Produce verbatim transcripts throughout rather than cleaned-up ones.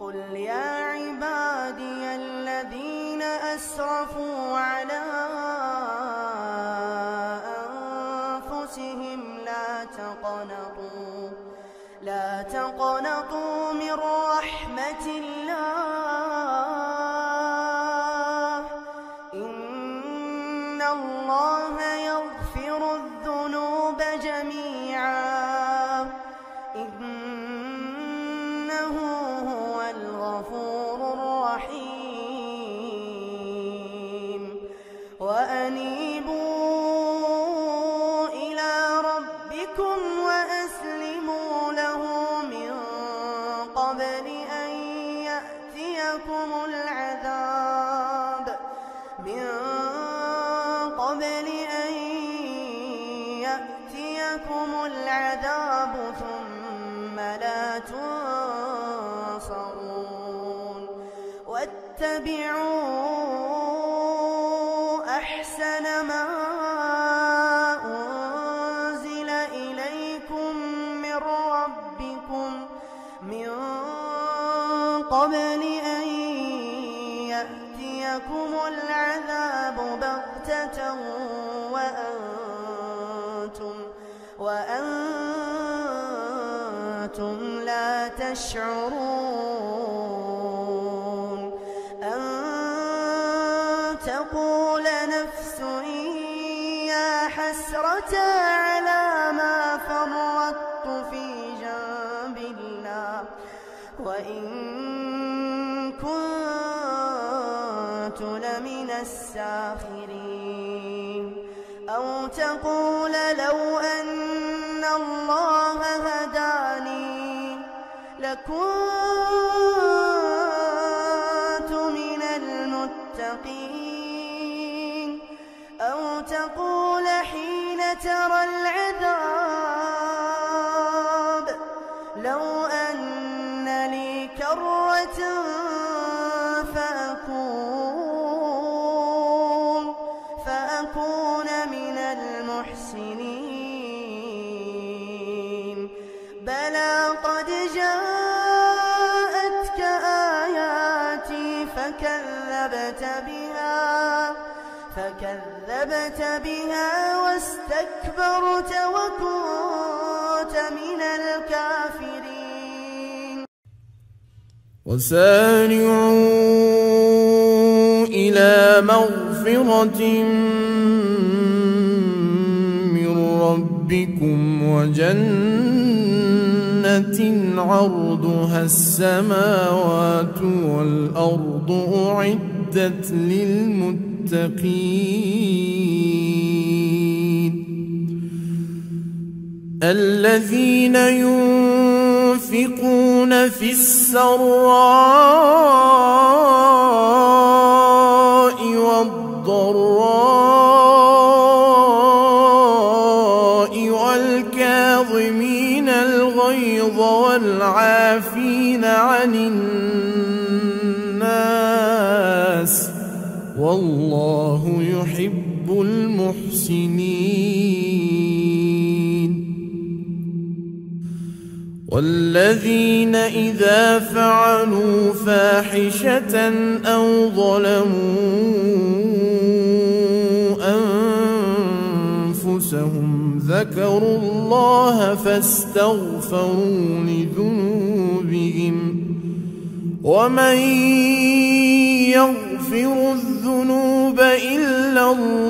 قل يا عبادي الذين أسرفوا على أنفسهم لا تقنطوا لا تقنطوا من رحمة الله إن الله يغفر الذنوب جميعا إنه هو الغفور الرحيم وأنيبوا إلى ربكم وأسلموا له من قبل أن يأتيكم العذاب من قبل أن يأتيكم العذاب ثم لا تنصرون واتبعوا أحسن ما أنزل إليكم من ربكم من قبل أن يأتيكم العذاب بغتة وأنتم وأنتم لا تشعرون أن تقول نفس يا حسرة على ما فرطت في جنب الله وإن كنت لمن الساخرين أو تقول لو أن الله هداني لكنت من المتقين أو تقول حين ترى العذاب لو أن لي كرة فأكون فأكون من المحسنين بلى قد جاءتك آياتي فكذبت بها فكذبت بها واستكبرت وكنت من الكافرين وسارعوا إلى مغفرة من ربكم وجنة عرضها السماوات والأرض أعدت للمتقين الذين ينفقون في السراء والضراء والكاظمين الغيظ والعافين عن الناس والله يحب المحسنين والذين إذا فعلوا فاحشة أو ظلموا أنفسهم ذكروا الله فاستغفروا لذنوبهم ومن يغفر الذنوب إلا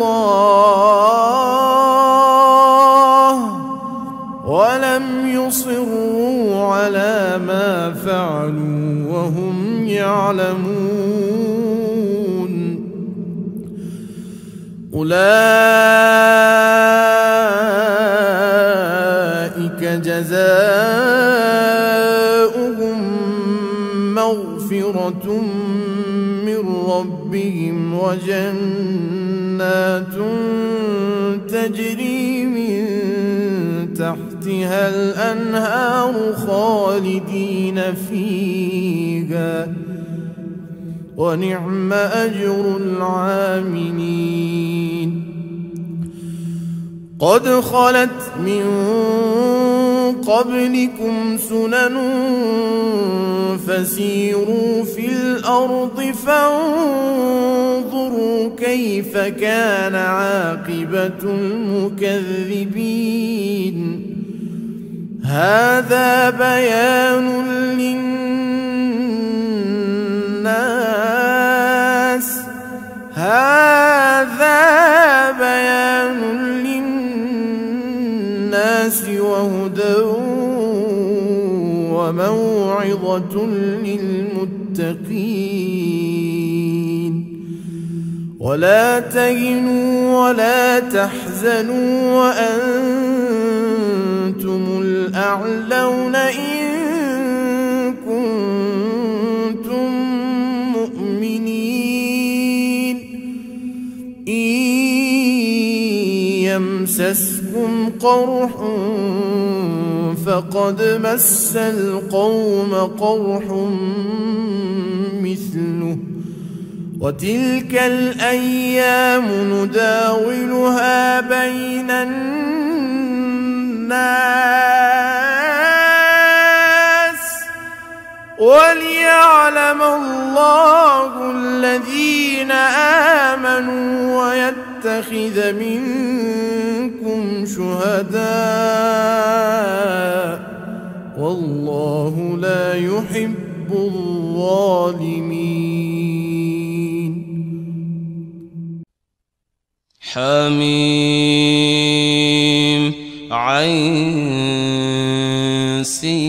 الله ولم يصروا على ما فعلوا وهم يعلمون أولئك جزاؤهم مغفرة من ربهم وجنات تجري من تحتها الأنهار خالدين فيها ونعم أجر العاملين قد خلت من قبلكم سنن فسيروا في الأرض فانظروا كيف كان عاقبة المكذبين هذا بيان للناس هذا بيان للناس وهدى وموعظة للمتقين ولا تهنوا ولا تحزنوا وأنتم الأعلون إن كنتم مؤمنين إن يمسسكم قرح فقد مس القوم قرح مثله وتلك الأيام نداولها بين الناس وليعلم الله الذين آمنوا ويتخذ منكم شهداء والله لا يحب الظالمين. حميم عين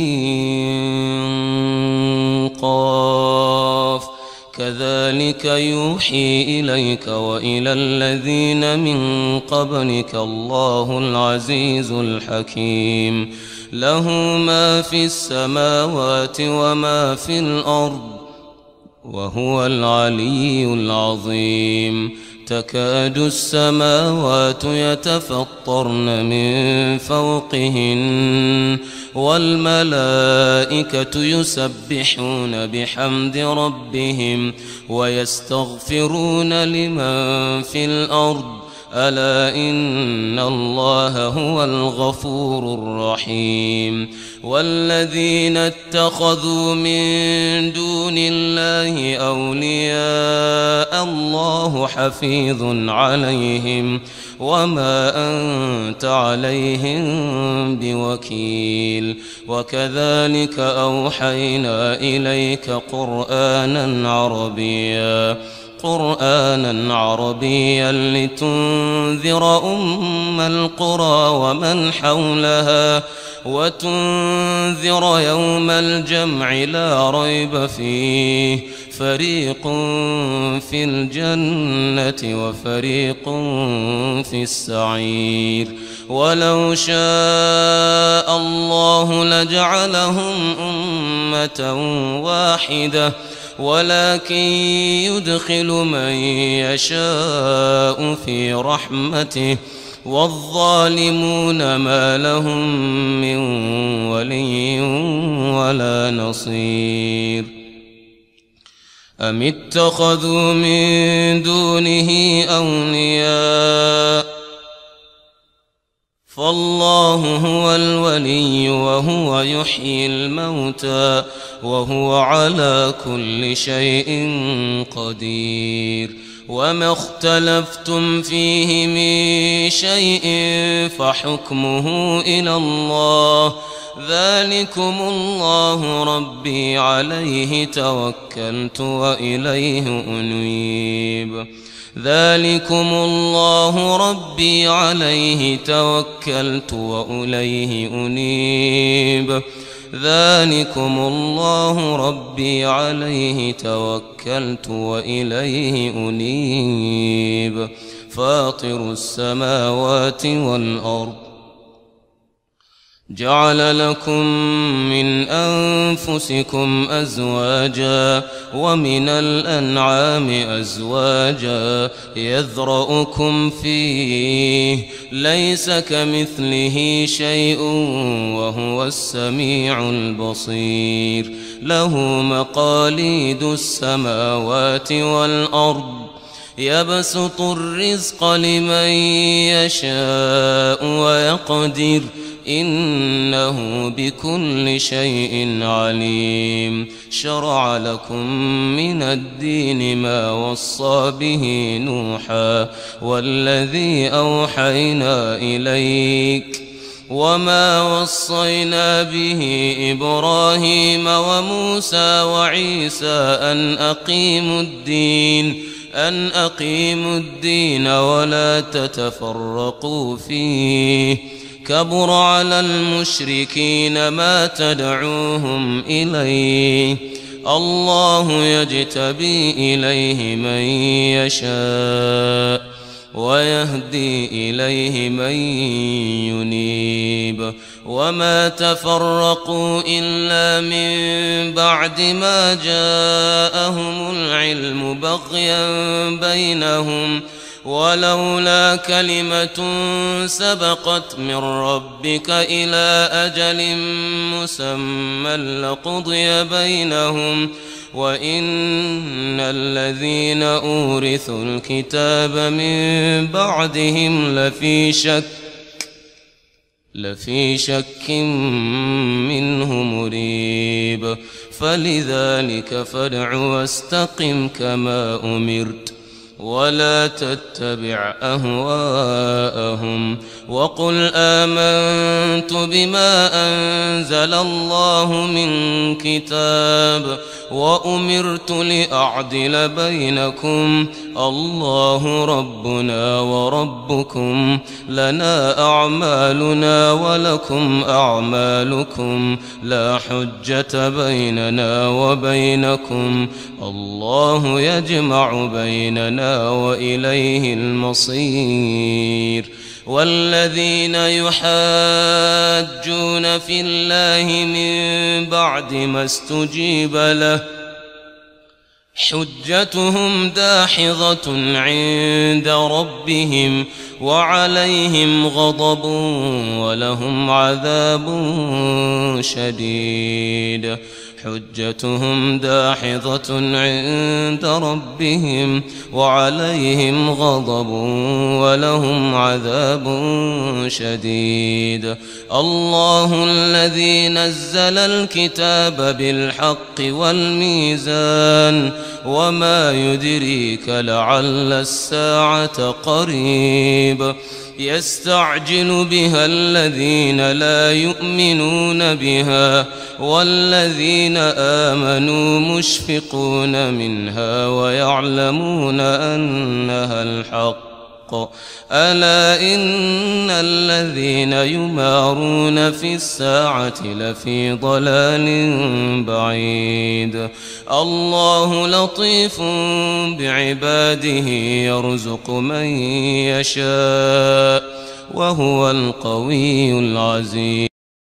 سين قاف كذلك يوحي إليك وإلى الذين من قبلك الله العزيز الحكيم له ما في السماوات وما في الأرض وهو العلي العظيم تكاد السماوات يتفطرن من فوقهن والملائكة يسبحون بحمد ربهم ويستغفرون لمن في الأرض ألا إن الله هو الغفور الرحيم والذين اتخذوا من دون الله أولياء الله حفيظ عليهم وما أنت عليهم بوكيل وكذلك أوحينا إليك قرآنا عربيا قرآنا عربيا لتنذر أم القرى ومن حولها وتنذر يوم الجمع لا ريب فيه فريق في الجنة وفريق في السعير ولو شاء الله لجعلهم أمة واحدة ولكن يدخل من يشاء في رحمته والظالمون ما لهم من ولي ولا نصير أم اتخذوا من دونه أولياء فالله هو الولي وهو يحيي الموتى وهو على كل شيء قدير وما اختلفتم فيه من شيء فحكمه إلى الله ذلكم الله ربي عليه توكلت وإليه أنيب ذلكم الله ربي عليه توكلت وإليه أنيب ذلكم الله ربي عليه توكلت وإليه أنيب فاطر السماوات والأرض جعل لكم من أنفسكم أزواجا ومن الأنعام أزواجا يذرؤكم فيه ليس كمثله شيء وهو السميع البصير له مقاليد السماوات والأرض يبسط الرزق لمن يشاء ويقدر إنه بكل شيء عليم. شرع لكم من الدين ما وصى به نوحا والذي أوحينا إليك وما وصينا به إبراهيم وموسى وعيسى أن أقيموا الدين أن أقيموا الدين ولا تتفرقوا فيه. كبر على المشركين ما تدعوهم إليه. الله يجتبي إليه من يشاء ويهدي إليه من ينيب. وما تفرقوا إلا من بعد ما جاءهم العلم بغيا بينهم ولولا كلمة سبقت من ربك إلى أجل مسمى لقضي بينهم وإن الذين أورثوا الكتاب من بعدهم لفي شك لفي شك منه مريب. فلذلك فادع واستقم كما أمرت ولا تتبع أهواءهم وقل آمنت بما أنزل الله من كتاب وأمرت لأعدل بينكم الله ربنا وربكم لنا أعمالنا ولكم أعمالكم لا حجة بيننا وبينكم الله يجمع بيننا وإليه المصير. والذين يحاجون في الله من بعد ما استجيب له حجتهم داحضة عند ربهم وعليهم غضب ولهم عذاب شديد. حجتهم داحضة عند ربهم وعليهم غضب ولهم عذاب شديد. الله الذي نزل الكتاب بالحق والميزان وما يدريك لعل الساعة قريب. يستعجل بها الذين لا يؤمنون بها والذين آمنوا مشفقون منها ويعلمون أنها الحق. ألا إن الذين يمارون في الساعة لفي ضلال بعيد. الله لطيف بعباده يرزق من يشاء وهو القوي العزيز.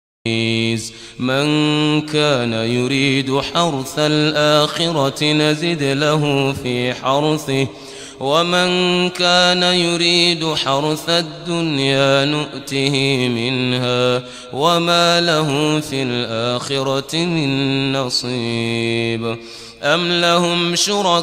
من كان يريد حرث الآخرة نزد له في حرثه ومن كان يريد حرث الدنيا نؤته منها وما له في الآخرة من نصيب. أم لهم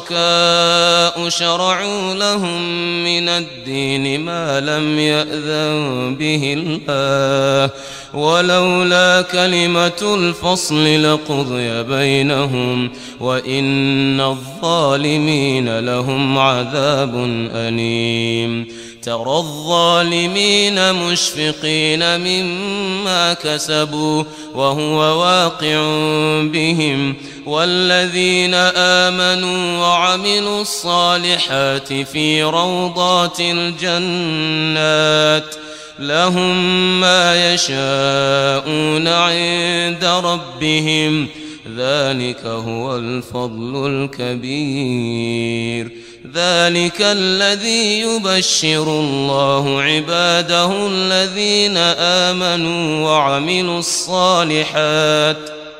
شركاء شرعوا لهم من الدين ما لم يأذن به الله ولولا كلمة الفصل لقضي بينهم وإن الظالمين لهم عذاب أليم. ترى الظالمين مشفقين مما كسبوا وهو واقع بهم والذين آمنوا وعملوا الصالحات في روضات الجنات لهم ما يشاءون عند ربهم ذلك هو الفضل الكبير. ذلك الذي يبشر الله عباده الذين آمنوا وعملوا الصالحات.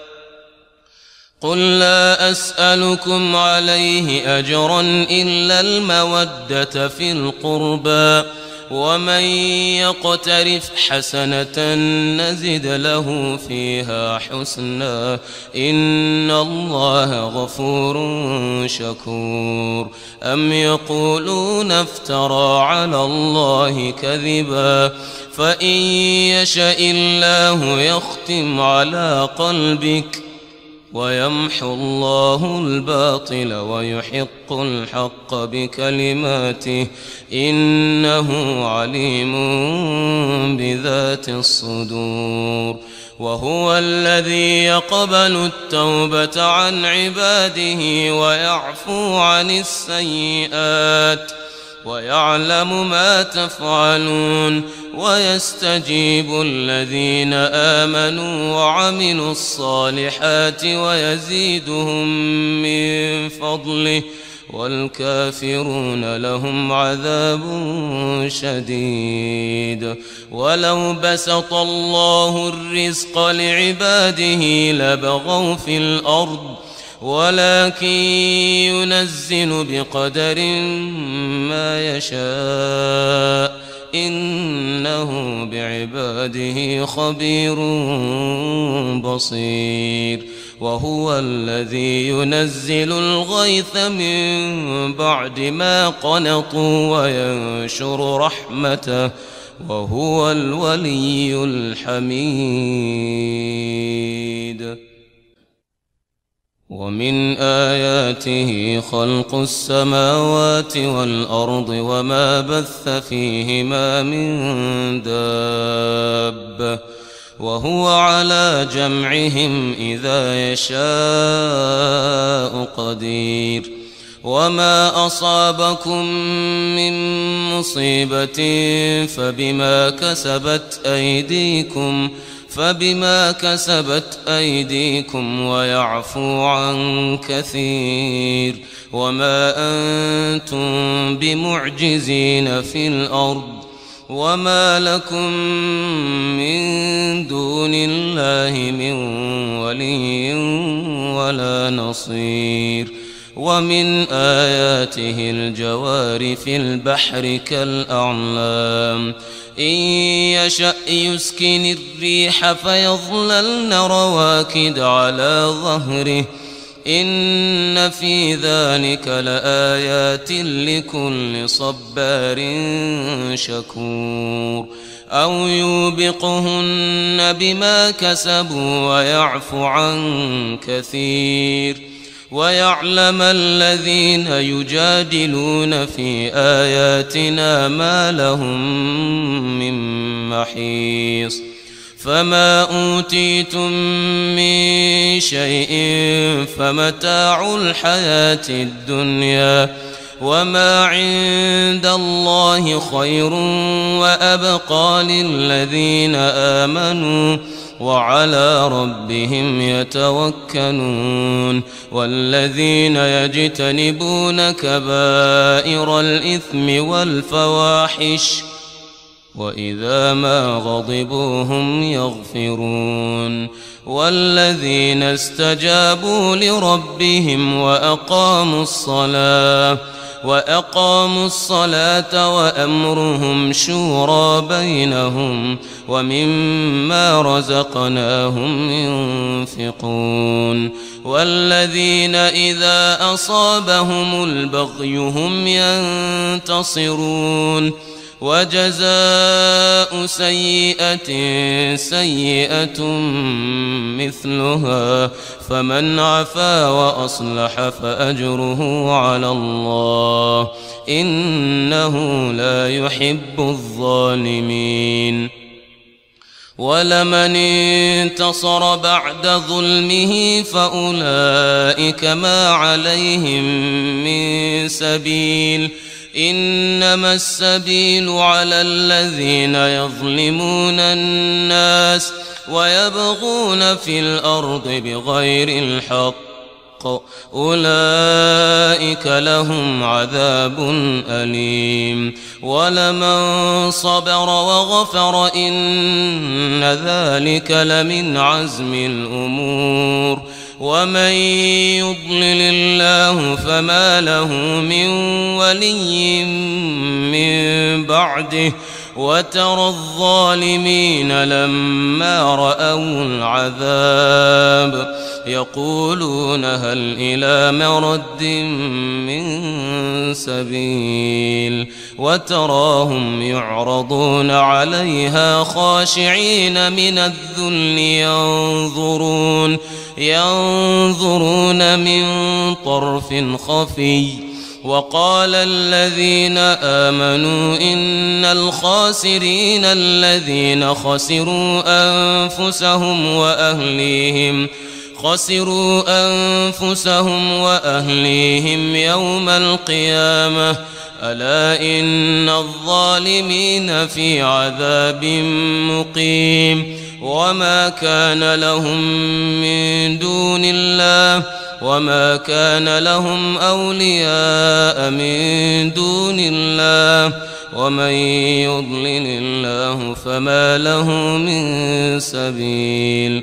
قل لا أسألكم عليه أجرا إلا المودة في القربى ومن يقترف حسنة نزد له فيها حسنا إن الله غفور شكور أم يقولون افترى على الله كذبا فإن يشأ الله يختم على قلبك ويمحو الله الباطل ويحق الحق بكلماته إنه عليم بذات الصدور وهو الذي يقبل التوبة عن عباده ويعفو عن السيئات ويعلم ما تفعلون ويستجيب الذين آمنوا وعملوا الصالحات ويزيدهم من فضله والكافرون لهم عذاب شديد ولو بسط الله الرزق لعباده لبغوا في الأرض ولكن ينزل بقدر ما يشاء إنه بعباده خبير بصير وهو الذي ينزل الغيث من بعد ما قنطوا وينشر رحمته وهو الولي الحميد ومن آياته خلق السماوات والأرض وما بث فيهما من دابة وهو على جمعهم إذا يشاء قدير وما أصابكم من مصيبة فبما كسبت أيديكم فبما كسبت أيديكم ويعفو عن كثير وما أنتم بمعجزين في الأرض وما لكم من دون الله من ولي ولا نصير ومن آياته الجوار في البحر كالأعلام إن يشأ يسكن الريح فيظللن رواكد على ظهره إن في ذلك لآيات لكل صبار شكور أو يوبقهن بما كسبوا ويعفو عن كثير ويعلم الذين يجادلون في آياتنا ما لهم من محيص فما أوتيتم من شيء فمتاع الحياة الدنيا وما عند الله خير وأبقى للذين آمنوا وعلى ربهم يتوكلون والذين يجتنبون كبائر الإثم والفواحش وإذا ما غضبوا هم يغفرون والذين استجابوا لربهم وأقاموا الصلاة وأقاموا الصلاة وأمرهم شورى بينهم ومما رزقناهم ينفقون والذين إذا أصابهم البغي هم ينتصرون وجزاء سيئة سيئة مثلها فمن عفا وأصلح فأجره على الله إنه لا يحب الظالمين ولمن انتصر بعد ظلمه فأولئك ما عليهم من سبيل إنما السبيل على الذين يظلمون الناس ويبغون في الأرض بغير الحق أولئك لهم عذاب أليم ولمن صبر وغفر إن ذلك لمن عزم الأمور ومن يضلل الله فما له من ولي من بعده وترى الظالمين لما رأوا العذاب يقولون هل إلى مرد من سبيل وتراهم يعرضون عليها خاشعين من الذل ينظرون ينظرون من طرف خفي وقال الذين آمنوا إن الخاسرين الذين خسروا أنفسهم وأهليهم خسروا أنفسهم وأهليهم يوم القيامة ألا إن الظالمين في عذاب مقيم وما كان لهم من دون الله وما كان لهم أولياء من دون الله ومن يضلل الله فما له من سبيل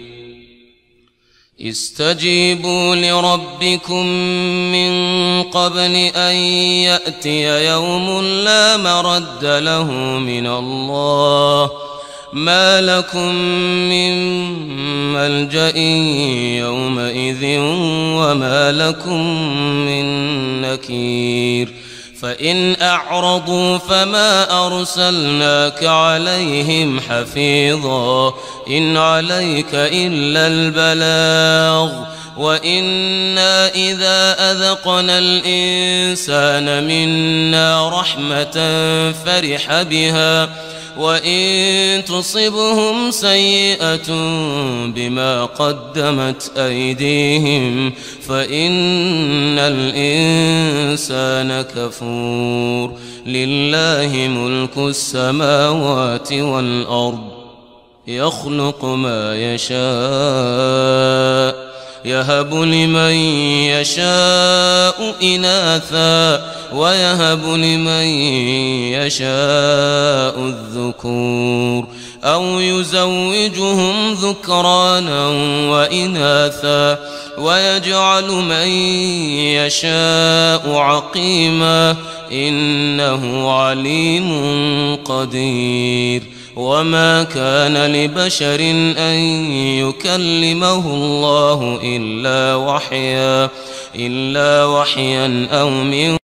استجيبوا لربكم من قبل أن يأتي يوم لا مرد له من الله ما لكم من ملجأ يومئذ وما لكم من نكير فإن أعرضوا فما أرسلناك عليهم حفيظا إن عليك إلا البلاغ وإنا إذا أذقنا الإنسان منا رحمة فرح بها وإن تصبهم سيئة بما قدمت أيديهم فإن الإنسان كفور لله ملك السماوات والأرض يخلق ما يشاء يهب لمن يشاء إناثا ويهب لمن يشاء الذكور أو يزوجهم ذكرانا وإناثا ويجعل من يشاء عقيما إنه عليم قدير وما كان لبشر أن يكلمه الله إلا وحيا إلا وحيا أو من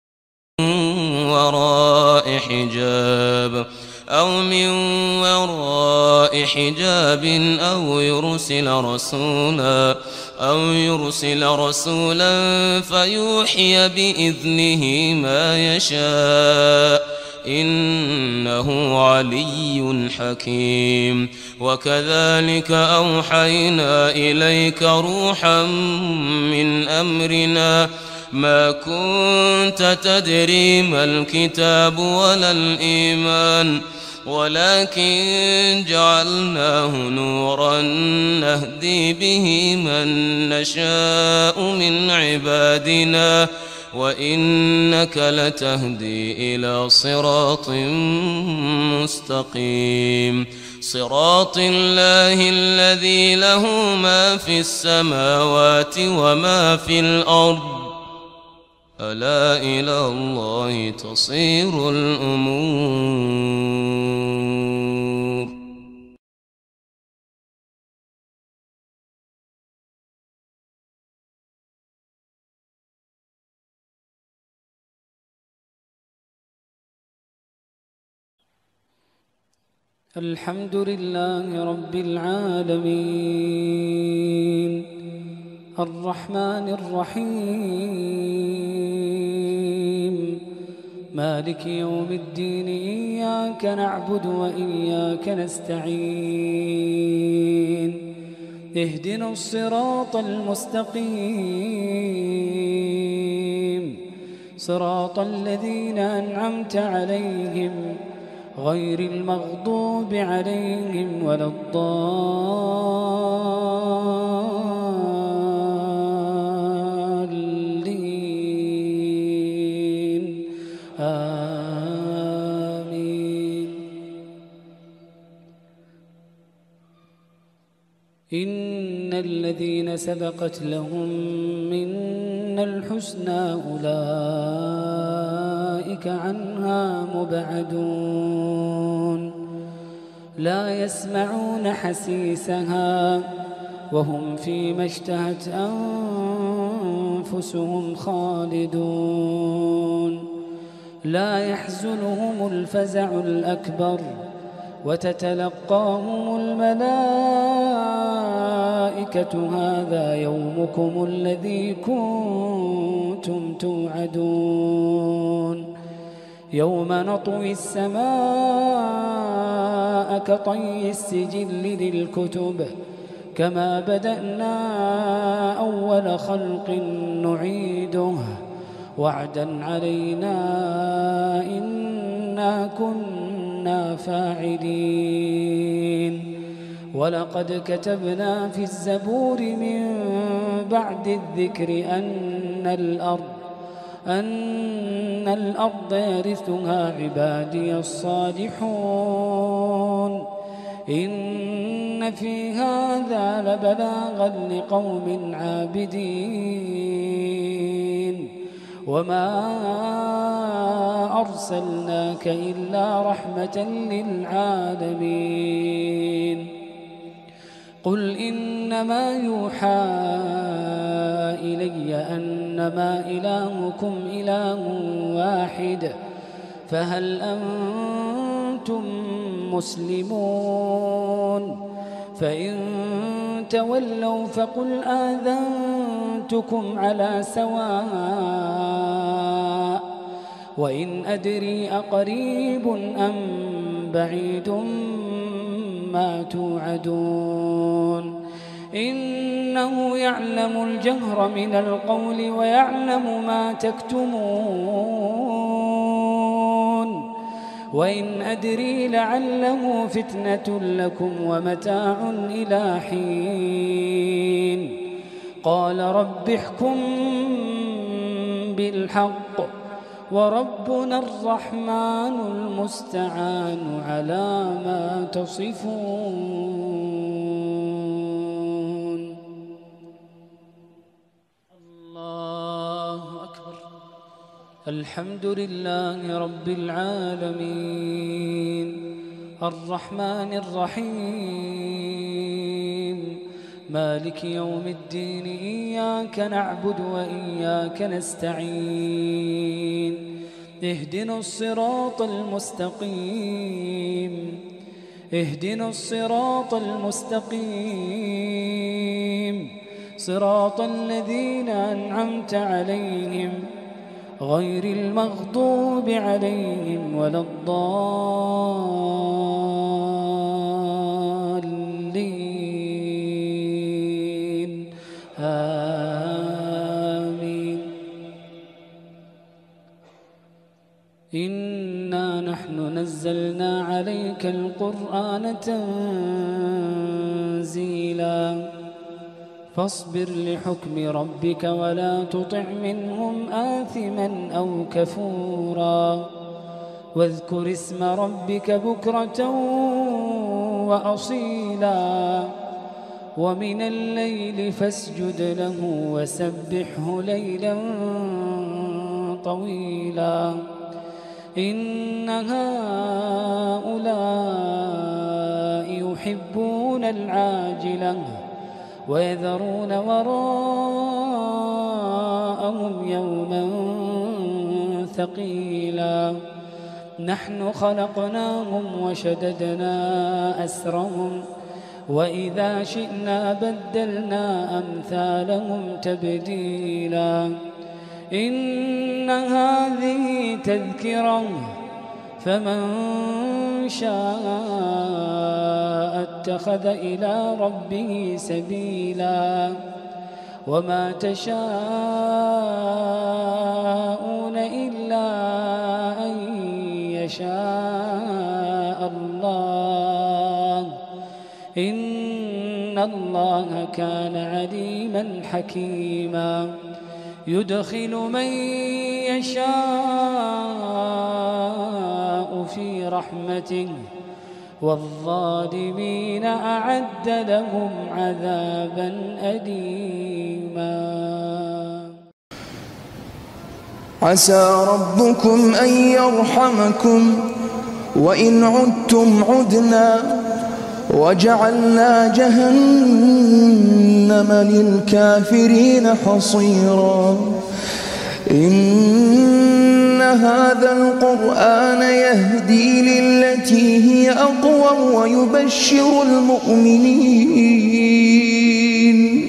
وراء حجاب أو من وراء حجاب أو يرسل رسولا أو يرسل رسولا فيوحي بإذنه ما يشاء إنه علي حكيم وكذلك أوحينا إليك روحا من أمرنا ما كنت تدري ما الكتاب ولا الإيمان ولكن جعلناه نورا نهدي به من نشاء من عبادنا وإنك لتهدي إلى صراط مستقيم صراط الله الذي له ما في السماوات وما في الأرض ألا إلى الله تصير الأمور. الحمد لله رب العالمين الرحمن الرحيم مالك يوم الدين إياك نعبد وإياك نستعين اهدنا الصراط المستقيم صراط الذين أنعمت عليهم غير المغضوب عليهم ولا الضالين آمين. إن الذين سبقت لهم منا الحسنى أولئك أولئك عنها مبعدون لا يسمعون حسيسها وهم فيما اشتهت أنفسهم خالدون لا يحزنهم الفزع الأكبر وتتلقاهم الملائكة هذا يومكم الذي كنتم توعدون يوم نطوي السماء كطي السجل للكتب كما بدأنا أول خلق نعيده وعدا علينا إنا كنا فاعلين ولقد كتبنا في الزبور من بعد الذكر أن الأرض أن الأرض يرثها عبادي الصالحون إن في هذا لبلاغا لقوم عابدين وما أرسلناك إلا رحمة للعالمين قل إنما يوحى إلي أنما إلهكم إله واحد فهل أنتم مسلمون فإن تولوا فقل آذنتكم على سواء وإن أدري أقريب أم بعيد ما توعدون إنه يعلم الجهر من القول ويعلم ما تكتمون وإن أدري لعله فتنة لكم ومتاع إلى حين قال رب احكم بالحق وربنا الرحمن المستعان على ما تصفون. الله أكبر. الحمد لله رب العالمين الرحمن الرحيم مالك يوم الدين إياك نعبد وإياك نستعين اهدنا الصراط المستقيم اهدنا الصراط المستقيم صراط الذين أنعمت عليهم غير المغضوب عليهم ولا الضالين آمين. إنا نحن نزلنا عليك القرآن تنزيلا فاصبر لحكم ربك ولا تطع منهم آثما أو كفورا واذكر اسم ربك بكرة وأصيلا ومن الليل فاسجد له وسبحه ليلا طويلا إن هؤلاء يحبون العاجلة ويذرون وراءهم يوما ثقيلا نحن خلقناهم وشددنا أسرهم وإذا شئنا بدلنا أمثالهم تبديلا إن هذه تذكرة فمن شاء اتخذ إلى ربه سبيلا وما تشاءون إلا أن يشاء الله إن الله كان عليما حكيما يدخل من يشاء في رحمته والظالمين أعد لهم عذابا أليما. عسى ربكم أن يرحمكم وإن عدتم عدنا وجعلنا جهنم للكافرين حصيرا إن هذا القرآن يهدي للتي هي أقوم ويبشر المؤمنين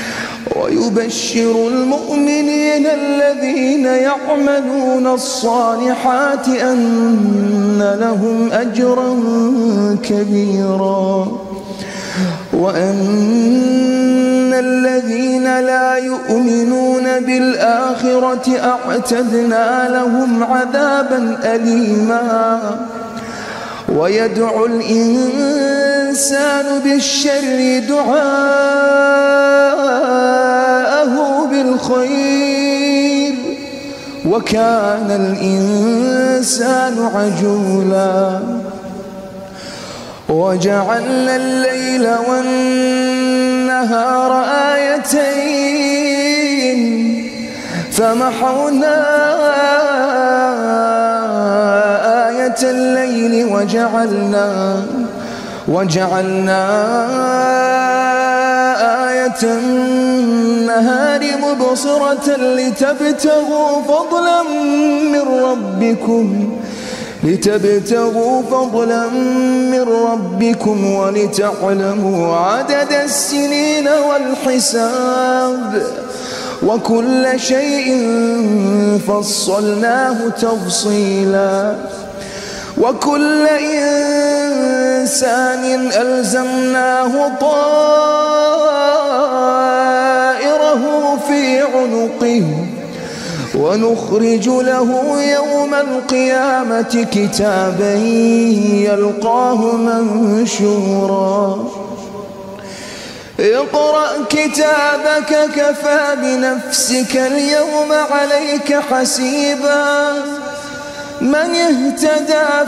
ويبشر المؤمنين الذين يعملون الصالحات أن لهم أجرا كبيرا وأن الذين لا يؤمنون بالآخرة أعتدنا لهم عذابا أليما ويدعو الإنسان بالشر دعاءه بالخير وكان الإنسان عجولا وجعلنا الليل والنهار آيتين فمحونا آية الليل وجعلنا وجعلنا آية النهار مبصرة لتبتغوا فضلا من ربكم لتبتغوا فضلا من ربكم ولتعلموا عدد السنين والحساب وكل شيء فصلناه تفصيلا وكل إنسان ألزمناه طائره في عنقه ونخرج له يوم القيامة كتابا يلقاه منشورا اقرأ كتابك كفى بنفسك اليوم عليك حسيبا من اهتدى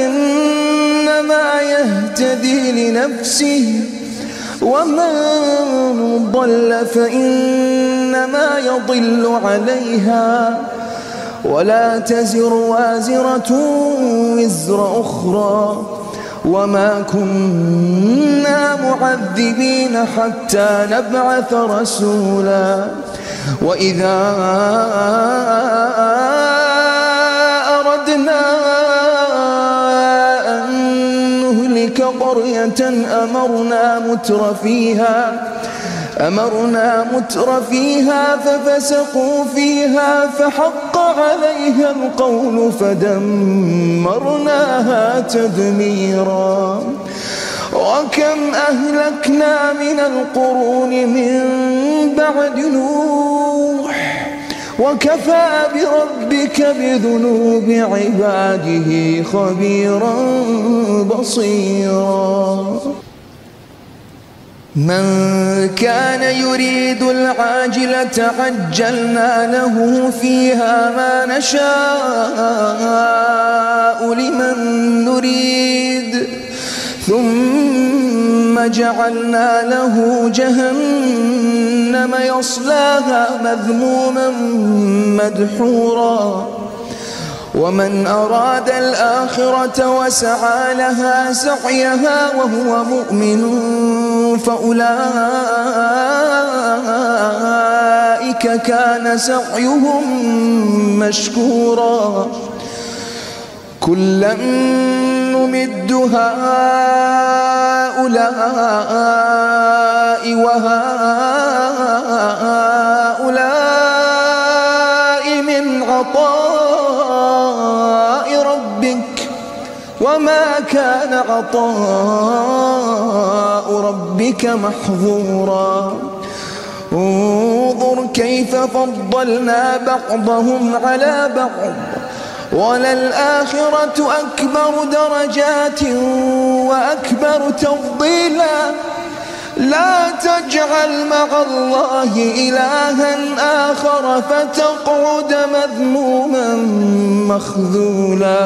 فإنما يهتدي لنفسه ومن ضل فإنما يضل عليها ولا تزر وازرة وزر أخرى وما كنا معذبين حتى نبعث رسولا وإذا أردنا أن نهلك قرية أمرنا متر فيها أمرنا متر فيها ففسقوا فيها فحق عليها القول فدمرناها تدميرا وكم أهلكنا من القرون من بعد نوح وكفى بربك بذنوب عباده خبيرا بصيرا من كان يريد العاجلة عجلنا له فيها ما نشاء لمن نريد ثم جعلنا له جهنم يصلاها مذموما مدحورا ومن أراد الآخرة وسعى لها سعيها وهو مؤمن فأولئك كان سعيهم مشكورا كلا نمد هؤلاء وهؤلاء من عطاء ربك وما كان عطاء ربك محظورا انظر كيف فضلنا بعضهم على بعض وللآخرة أكبر درجات وأكبر تفضيلا لا تجعل مع الله إلها آخر فتقعد مذموما مخذولا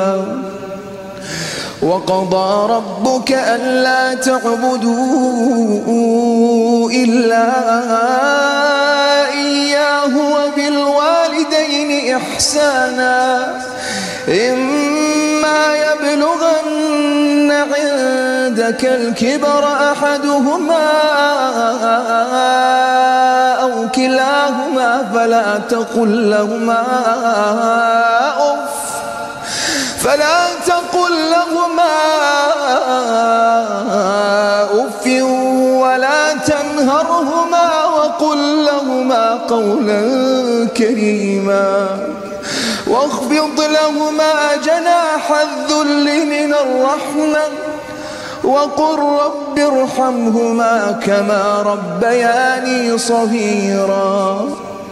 وقضى ربك ألا تعبدوا إلا إياه وبالوالدين إحسانا إما يبلغن عندك الكبر أحدهما أو كلاهما فلا تقل لهما أف فلا تقل لهما أف ولا تنهرهما وقل لهما قولا كريما واخفض لهما جناح الذل من الرحمة وقل رب ارحمهما كما ربياني صغيرا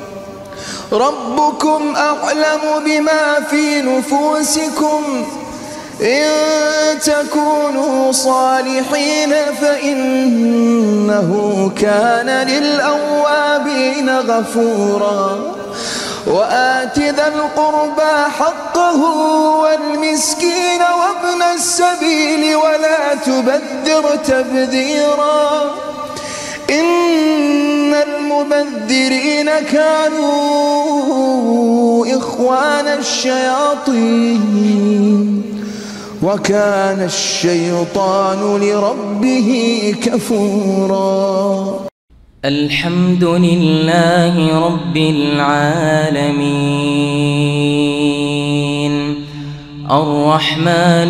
ربكم أعلم بما في نفوسكم إن تكونوا صالحين فإنه كان للأوابين غفورا وآت ذا القربى حقه والمسكين وابن السبيل ولا تبذر تبذيرا إن المبذرين كانوا إخوان الشياطين وكان الشيطان لربه كفورا. الحمد لله رب العالمين الرحمن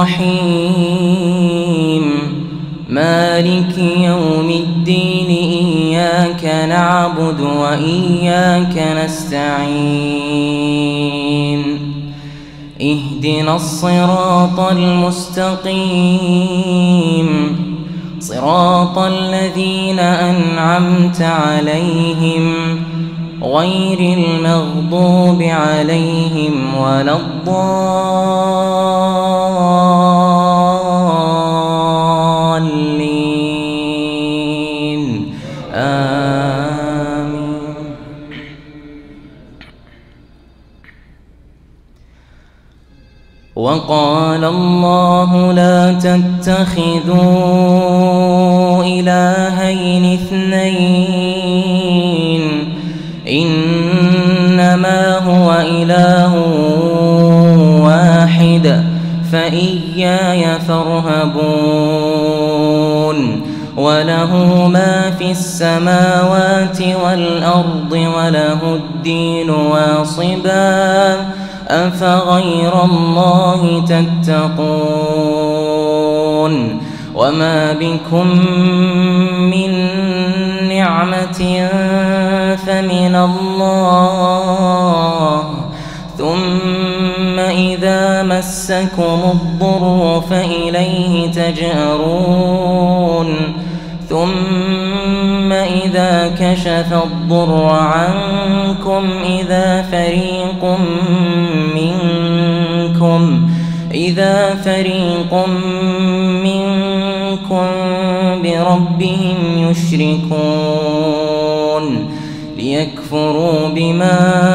الرحيم مالك يوم الدين إياك نعبد وإياك نستعين اهدنا الصراط المستقيم صراط الذين أنعمت عليهم غير المغضوب عليهم ولا الضالين آمين. وقال الله لا تتخذوا إلهين اثنين إنما هو إله واحد فإياي فارهبون وله ما في السماوات والأرض وله الدين واصبا أفغير الله تتقون وما بكم من نعمة فمن الله ثم إذا مسكم الضر فإليه تجأرون ثم إذا كشف الضر عنكم إذا فريق منكم إذا فريق منكم بربهم يشركون ليكفروا بما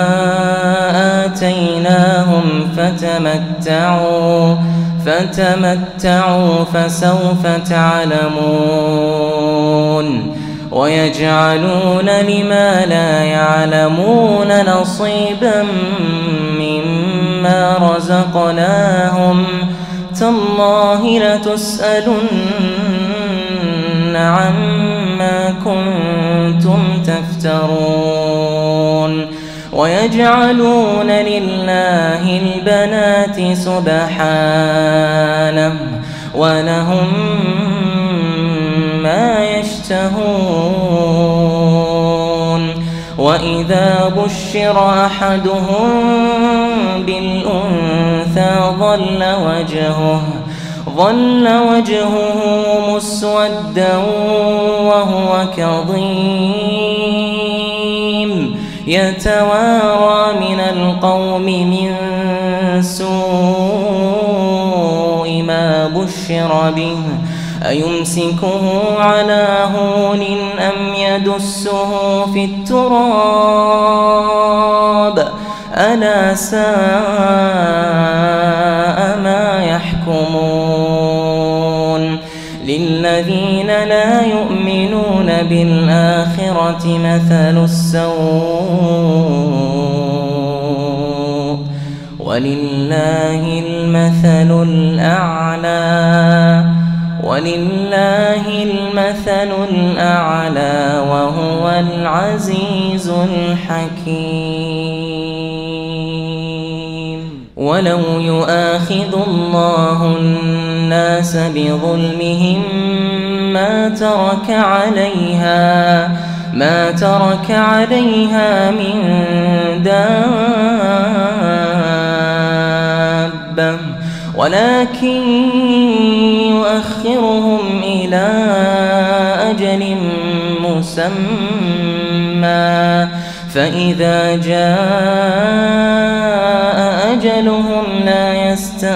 آتيناهم فتمتعوا فتمتعوا فسوف تعلمون ويجعلون لما لا يعلمون نصيبا مما رزقناهم تالله لتسألن عما كنتم تفترون ويجعلون لله البنات سبحانه ولهم ما يشتهون وإذا بشر أحدهم بالأنثى ظل وجهه ظل وجهه مسودا وهو كظيم يتوارى من القوم من سوء ما بشر به أيمسكه على هون أم يدسه في التراب ألا ساء ما يحكمون للذين لا يؤمنون بالآخرة مثل السوء ولله المثل الأعلى ولله المثل الأعلى وهو العزيز الحكيم. ولو يؤاخذ الله الناس بظلمهم ما ترك عليها ما ترك عليها من دابة ولكن يؤخرهم إلى أجل مسمى فإذا جاء أجلهم لا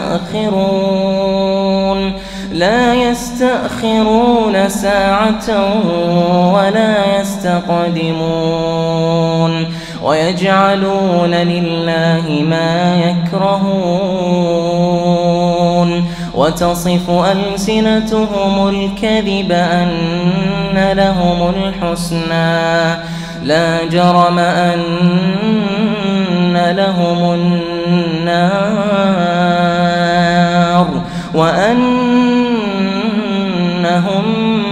يستأخرون لا يستأخرون ساعة ولا يستقدمون. ويجعلون لله ما يكرهون وتصف ألسنتهم الكذب أن لهم الحسنى لا جرم أن لهم النار وأنهم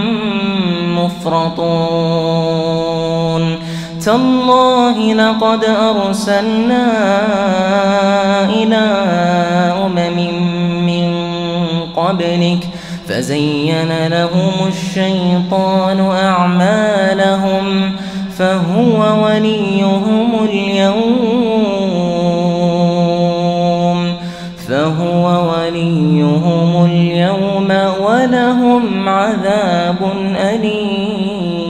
مفرطون. تالله لقد أرسلنا إلى أمم من قبلك فزين لهم الشيطان أعمالهم فهو وليهم اليوم فهو وليهم اليوم ولهم عذاب أليم.